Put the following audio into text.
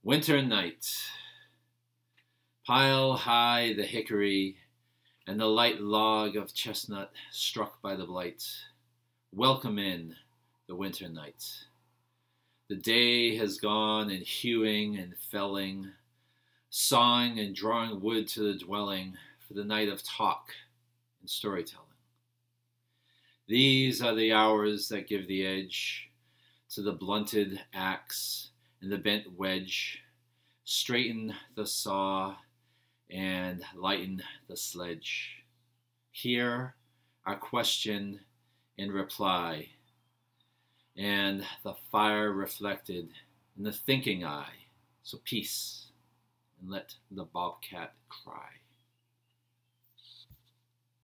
Winter night. Pile high the hickory and the light log of chestnut struck by the blight. Welcome in the winter night. The day has gone in hewing and felling, sawing and drawing wood to the dwelling for the night of talk and storytelling. These are the hours that give the edge to the blunted axe and the bent wedge, straighten the saw and lighten the sledge. Here are question and reply, and the fire reflected in the thinking eye. So peace, and let the bobcat cry.